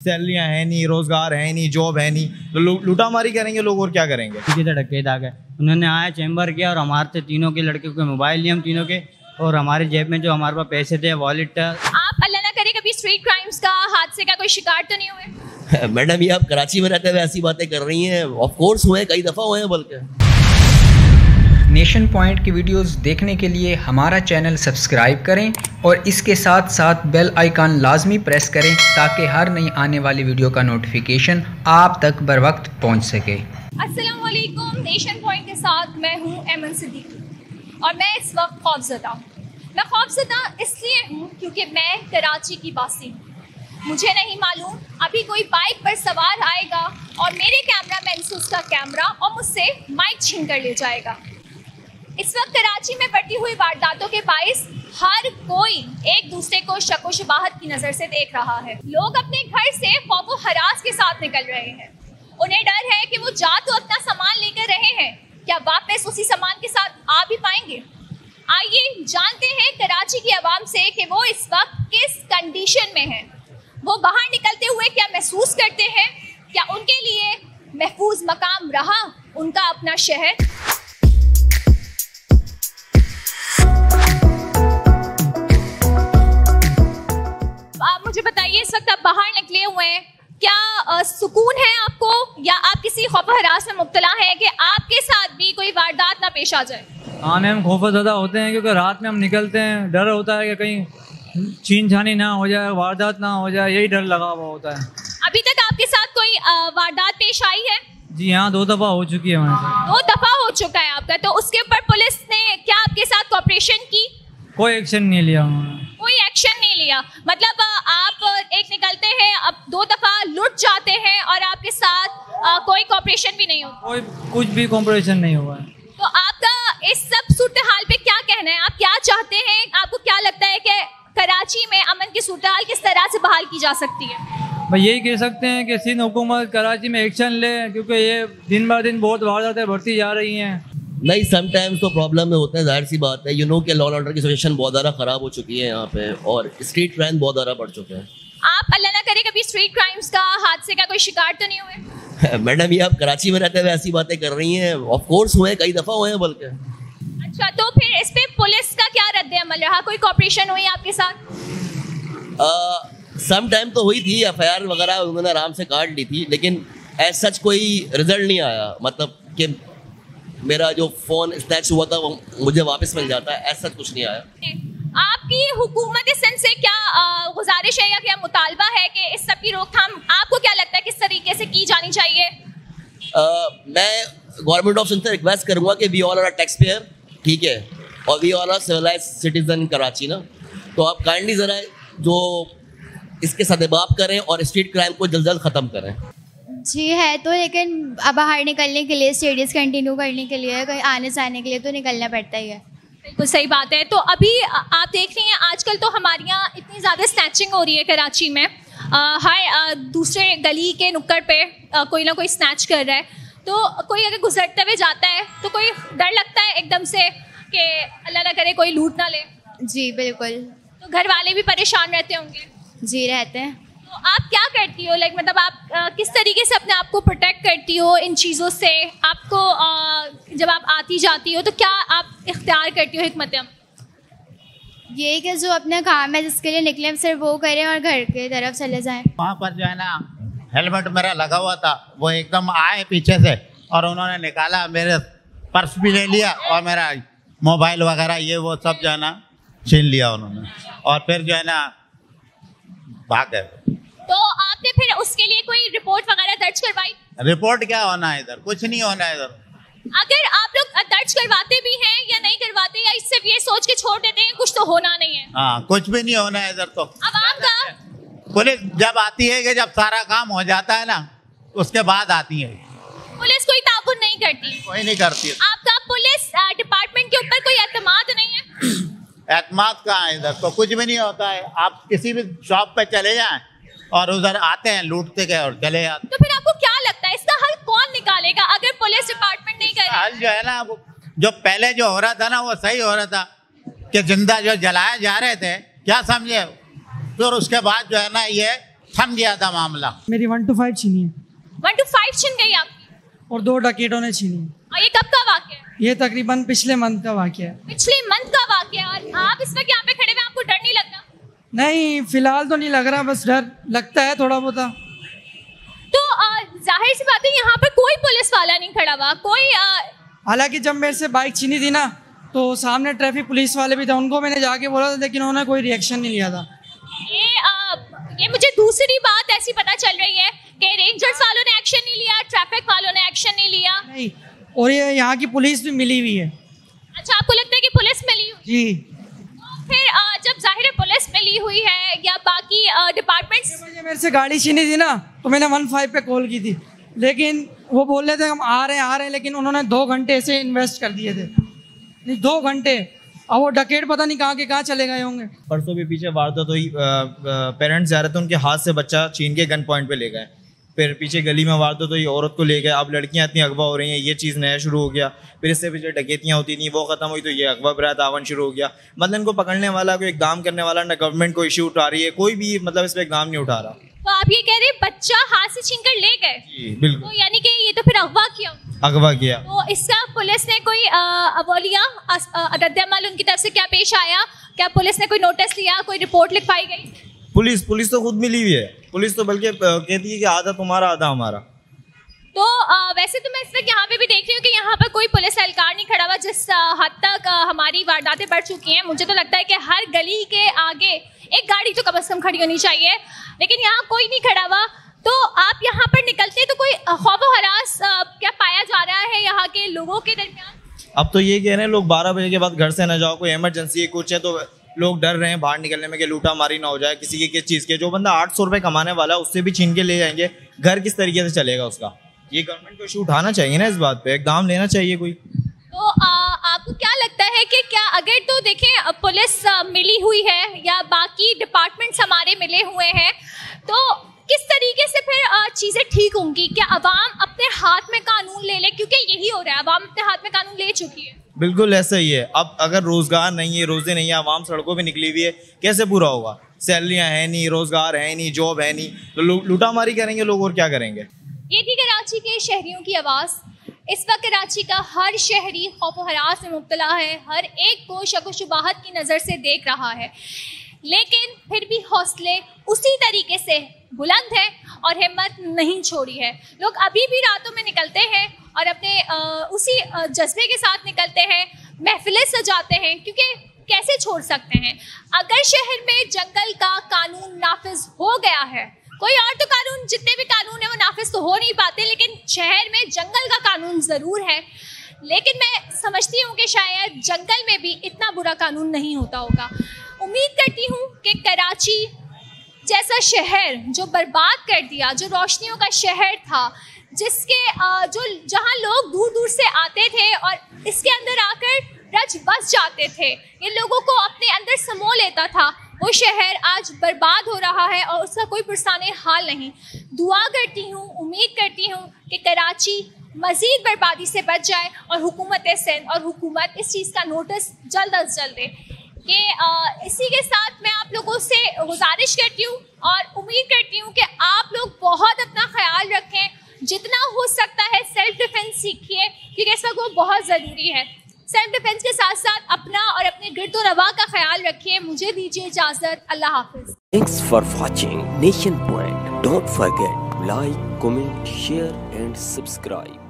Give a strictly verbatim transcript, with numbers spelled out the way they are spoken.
सैलरियां है नहीं, रोजगार है नहीं, जॉब है नहीं, तो लूटामारी करेंगे लोग और क्या करेंगे। किधर डकैत आ गए, उन्होंने आया चैम्बर किया और हमारे से तीनों के लड़के के मोबाइल लिए हम तीनों के, और हमारे जेब में जो हमारे पास पैसे थे, वॉलेट। आप अल्लाह ना करे कभी स्ट्रीट क्राइम्स का, हादसे का कोई शिकार तो नहीं हुए? मैडम ये आप कराची में रहते हुए ऐसी बातें कर रही हैं, ऑफ कोर्स हुए, कई दफ़ा हुए हैं बल्कि। नेशन पॉइंट की वीडियोस देखने के लिए हमारा चैनल सब्सक्राइब करें और इसके साथ साथ बेल आइकन लाजमी प्रेस करें ताकि हर नई आने वाली वीडियो का नोटिफिकेशन आप तक बर वक्त पहुँच सके। अस्सलाम वालेकुम, नेशन पॉइंट के साथ मैं हूँ एमन सिद्दीकी और मैं इस वक्त खौफजदा हूँ। मैं खौफजदा इसलिए हूँ क्योंकि मैं कराची की बासी हूँ। मुझे नहीं मालूम अभी कोई बाइक पर सवार आएगा और मेरे कैमरा मैन से उसका कैमरा और मुझसे माइक छीन कर ले जाएगा। इस वक्त कराची में बढ़ती हुई वारदातों के बाइस हर कोई एक दूसरे को शको शुबाहत की नज़र से देख रहा है। लोग अपने घर से खौफ व हरास के साथ निकल रहे हैं। उन्हें डर है कि वो जा तो अपना सामान लेकर रहे हैं, क्या वापस उसी सामान के साथ आ भी पाएंगे। आइए जानते हैं कराची की आवाम से कि वो इस वक्त किस कंडीशन में है। वो बाहर निकलते हुए क्या महसूस करते हैं, क्या उनके लिए महफूज मकाम रहा उनका अपना शहर। आप मुझे बताइए, इस वक्त आप बाहर निकले हुए हैं, क्या आ, सुकून है आपको या आप किसी खौफ हरास में मुब्तला हैं कि आपके साथ भी कोई वारदात ना पेश आ जाए? हाँ मैम, खौफजदा होते हैं क्योंकि रात में हम निकलते हैं, डर होता है कि कहीं छीन छानी ना हो जाए, वारदात ना हो जाए, यही डर लगा हुआ होता है। अभी तक आपके साथ कोई वारदात पेश आई है? जी हाँ, दो दफ़ा हो चुकी है हमारे साथ। दो दफ़ा हो चुका है आपका, तो उसके ऊपर पुलिस ने क्या आपके साथ कोऑपरेशन की? कोई एक्शन नहीं लिया उन्होंने। कोई एक्शन नहीं लिया, मतलब आप एक निकलते हैं, अब दो दफ़ा लुट जाते हैं और आपके साथ आ, कोई कोऑपरेशन भी नहीं होता? कोई कुछ भी कोऑपरेशन नहीं हुआ है। तो आपका इस सब सूरत हाल पे क्या कहना है? आप क्या चाहते हैं? आपको क्या लगता है कि कराची में अमन की सूरत हाल किस तरह से बहाल की जा सकती है? भाई यही कह सकते हैं कि सिंध हुकूमत कराची में एक्शन ले, क्योंकि ये दिन ब दिन बहुत वारदातें बढ़ती जा रही हैं। नहीं, समटाइम्स तो प्रॉब्लम में होते हैं, जाहिर सी बात है। यू नो कि लॉ एंड ऑर्डर की सिचुएशन बहुत ज़्यादा ख़राब हो चुकी है यहाँ पे, और स्ट्रीट क्राइम बहुत ज़्यादा बढ़ चुके हैं। आप अल्लाह ना करे कभी स्ट्रीट क्राइम्स का, हादसे का कोई शिकार तो नहीं हुए? मैडम ये आप कराची में रहते हुए ऐसी बातें कर रही हैं, ऑफ कोर्स हुए, कई दफ़ा हुए हैं बल्कि। अच्छा, तो फिर इस पे पुलिस का क्या रद्द अमल रहा? कोई कोऑपरेशन हुई आपके साथ? सम टाइम तो हुई थी, एफ आई आर वगैरह उन्होंने आराम से काट ली थी, लेकिन एज सच कोई रिजल्ट नहीं आया। मतलब कि मेरा जो फ़ोन स्नैच हुआ था वो मुझे वापस मिल जाता है, ऐसा कुछ नहीं आया। आपकी हुकूमत सिंध से क्या गुजारिश है या क्या मुतालबा है कि इस सब की रोकथाम आपको क्या लगता है किस तरीके से की जानी चाहिए? आ, मैं गवर्नमेंट ऑफ सिंध से रिक्वेस्ट करूँगा कि we all are tax payer, ठीक है, और we all are civilized citizen Karachi ना, तो आप काइंडली ज़रा जो इसके सदेबाप करें और स्ट्रीट क्राइम को जल्द जल्द ख़त्म करें। जी है तो, लेकिन अब बाहर निकलने के लिए, स्टडीज़ कंटिन्यू करने के लिए, कहीं आने जाने के लिए तो निकलना पड़ता ही है। बिल्कुल सही बात है। तो अभी आप देख रही हैं आजकल तो हमारे यहाँ इतनी ज़्यादा स्नैचिंग हो रही है कराची में, आ, हर दूसरे गली के नुक्कड़ पे आ, कोई ना कोई स्नैच कर रहा है। तो कोई अगर गुजरते हुए जाता है तो कोई डर लगता है एकदम से कि अल्लाह ना करे कोई लूट ना ले। जी बिल्कुल। तो घर वाले भी परेशान रहते होंगे? जी रहते हैं। तो आप क्या करती हो, लाइक मतलब आप आ, किस तरीके से अपने आप को प्रोटेक्ट करती हो इन चीज़ों से? आपको आ, जब आप आती जाती हो तो क्या आप इख्तियार करती हो हिकमत अमल? यही कि जो अपना काम है जिसके लिए निकले सिर्फ वो करें और घर की तरफ चले जाएं। वहाँ पर जो है ना हेलमेट मेरा लगा हुआ था, वो एकदम आए पीछे से और उन्होंने निकाला, मेरे पर्स भी ले लिया और मेरा मोबाइल वगैरह ये वो सब जो है ना छीन लिया उन्होंने, और फिर जो है ना भाग गए। तो आपने फिर उसके लिए कोई रिपोर्ट वगैरह दर्ज करवाई? रिपोर्ट क्या होना है इधर, कुछ नहीं होना है इधर। अगर आप लोग दर्ज करवाते भी हैं या नहीं करवाते, या सिर्फ ये सोच के छोड़ देते हैं कुछ तो होना नहीं है? हाँ, कुछ भी नहीं होना है इधर। तो आवाम का पुलिस जब आती है कि जब सारा काम हो जाता है ना उसके बाद आती है। पुलिस कोई ताउन नहीं करती? कोई नहीं करती है। आपका पुलिस डिपार्टमेंट के ऊपर कोई एतमाद नहीं है? एतमाद कहाँ है इधर, तो कुछ भी नहीं होता है। आप किसी भी शॉप पे चले जाएं और उधर आते हैं लूटते गए और चले जाते। तो फिर आपको क्या लगता है इसका हल कौन निकालेगा अगर पुलिस डिपार्टमेंट नहीं करे? हल जो है ना, जो पहले जो हो रहा था ना वो सही हो रहा था कि जिंदा जो जलाए जा रहे थे, क्या समझे, फिर उसके बाद जो है ना ये थम गया था मामला। मेरी वन टू फाइव छीनी है। वन टू फाइव छिन गई आपकी? और दो डकैतों ने छीनी है। और ये कब का वाकया है? ये तकरीबन पिछले मंथ का वाकया है। पिछले मंथ का वाकया। और आप इस वक्त यहाँ पे खड़े हुए, आपको डर नहीं लगता? नहीं, फिलहाल तो नहीं लग रहा, बस डर लगता है थोड़ा बहुत। तो जाहिर सी बात है यहाँ पर कोई पुलिस वाला नहीं खड़ा हुआ, कोई। हालांकि जब मेरे से बाइक छीनी थी ना, तो सामने ट्रैफिक पुलिस वाले भी थे, उनको मैंने जाके बोला था, लेकिन उन्होंने कोई रिएक्शन नहीं लिया था। ये आ, ये मुझे दूसरी बात ऐसी पता चल रही है कि रेंजर्स वालों ने एक्शन नहीं लिया, ट्रैफिक वालों ने एक्शन नहीं लिया। नहीं, और ये यहाँ की पुलिस भी मिली हुई है। अच्छा, आपको लगता है कि पुलिस मिली हुई? जी। तो फिर आ, जब जाहिर है पुलिस मिली हुई है या बाकी डिपार्टमेंट्स। मेरे से गाड़ी छीनी थी ना, तो मैंने वन फाइव पे कॉल की थी, लेकिन वो बोल रहे थे हम आ रहे हैं आ रहे हैं, लेकिन उन्होंने दो घंटे ऐसे इन्वेस्ट कर दिए थे। नहीं, दो घंटे। अब वो डकैत पता नहीं कहाँ के कहाँ चले गए होंगे। परसों भी पीछे वारदात हुई, पेरेंट्स जा रहे थे, उनके हाथ से बच्चा छीन के गन पॉइंट पे ले गए। फिर पीछे गली में वारदात हुई, औरत को ले गए। अब लड़कियां इतनी अगवा हो रही हैं, ये चीज़ नया शुरू हो गया। फिर इससे पीछे डकैतियाँ होती थी, वो खत्म हुई तो ये अगवा बरात आवन शुरू हो गया। मतलब इनको पकड़ने वाला, कोई इकदाम करने वाला ना गवर्नमेंट को इश्यू उठा रही है, कोई भी मतलब इस पर इकदाम नहीं उठा रहा। तो आप ये कह रहे हैं बच्चा हाथ से छीन कर ले गए? जी बिल्कुल। तो यानी कि ये तो फिर अगवा किया अगवा किया। तो इसका पुलिस ने कोई अवलिया रद्द-ए-अमल उनकी तरफ से क्या पेश आया? क्या पुलिस ने कोई नोटिस लिया, कोई रिपोर्ट लिखवाई गई? पुलिस पुलिस तो खुद मिली हुई है। पुलिस तो बल्कि कहती है कि आधा तुम्हारा आधा हमारा। तो आ, वैसे तो मैं इस वक्त यहाँ पे भी देख रही हूँ कि यहाँ पर कोई पुलिस एहलकार नहीं खड़ा हुआ। जिस हद तक आ, हमारी वारदातें बढ़ चुकी हैं, मुझे तो लगता है कि हर गली के आगे एक गाड़ी तो कम से कम खड़ी होनी चाहिए, लेकिन यहाँ कोई नहीं खड़ा हुआ। तो आप यहाँ पर निकलते तो कोई खौफ व हरास क्या पाया जा रहा है यहाँ के लोगों के दरमियान? अब तो ये कह रहे हैं लोग बारह बजे के बाद घर से ना जाओ, कोई इमरजेंसी है कुछ है, तो लोग डर रहे हैं बाहर निकलने में कि लूटा मारी ना हो जाए किसी की किस चीज़ के। जो बंदा आठ सौ रुपये कमाने वाला है उससे भी छीन के ले जाएंगे, घर किस तरीके से चलेगा उसका? ये गवर्नमेंट को इशू उठाना चाहिए ना, इस बात पे इकदाम लेना चाहिए कोई। तो आ, आपको क्या लगता है कि क्या अगर तो देखें पुलिस मिली हुई है या बाकी डिपार्टमेंट्स हमारे मिले हुए हैं, तो किस तरीके से फिर चीज़ें ठीक होंगी? क्या अवाम अपने हाथ में कानून ले ले? क्योंकि यही हो रहा है, अवाम अपने हाथ में कानून ले चुकी है। बिल्कुल ऐसा ही है। अब अगर रोजगार नहीं है, रोजे नहीं है, आवाम सड़कों पे निकली हुई है, कैसे पूरा होगा? सैलरियां है नहीं, रोजगार है नहीं, जॉब है नहीं, तो लूटामारी करेंगे लोग और क्या करेंगे? ये थी कराची के शहरियों की आवाज़। इस वक्त कराची का हर शहरी खौफ व हरास में मुब्तला है, हर एक को शक व शुबाहत की नज़र से देख रहा है, लेकिन फिर भी हौसले उसी तरीके से बुलंद है और हिम्मत नहीं छोड़ी है। लोग अभी भी रातों में निकलते हैं और अपने आ, उसी जज्बे के साथ निकलते हैं, महफिलें सजाते हैं, क्योंकि कैसे छोड़ सकते हैं? अगर शहर में जंगल का कानून नाफिज हो गया है, कोई और तो कानून, जितने भी कानून है वो नाफिज तो हो नहीं पाते, लेकिन शहर में जंगल का कानून ज़रूर है। लेकिन मैं समझती हूँ कि शायद जंगल में भी इतना बुरा कानून नहीं होता होगा। उम्मीद करती हूँ कि कराची जैसा शहर जो बर्बाद कर दिया, जो रोशनियों का शहर था, जिसके जो जहाँ लोग दूर दूर से आते थे और इसके अंदर आकर रच बस जाते थे, ये लोगों को अपने अंदर समो लेता था, वो शहर आज बर्बाद हो रहा है और उसका कोई पुरसाने हाल नहीं। दुआ करती हूँ, उम्मीद करती हूँ कि कराची मज़ीद बर्बादी से बच जाए और हुकूमत सिंध और हुकूमत इस चीज़ का नोटिस जल्द अज जल्द दे। कि इसी के साथ मैं आप लोगों से गुजारिश करती हूँ और उम्मीद करती हूँ कि आप लोग बहुत अपना ख्याल रखें, जितना हो सकता है सेल्फ डिफेंस सीखिए, क्योंकि इस वक्त वो बहुत ज़रूरी है। सेल्फ डिफेंस के साथ साथ अपना और अपने गिरदो रवा का ख्याल रखिए। मुझे दीजिए इजाज़त, अल्लाह हाफिज़। Thanks for watching nation point. Don't forget like, comment, share and subscribe.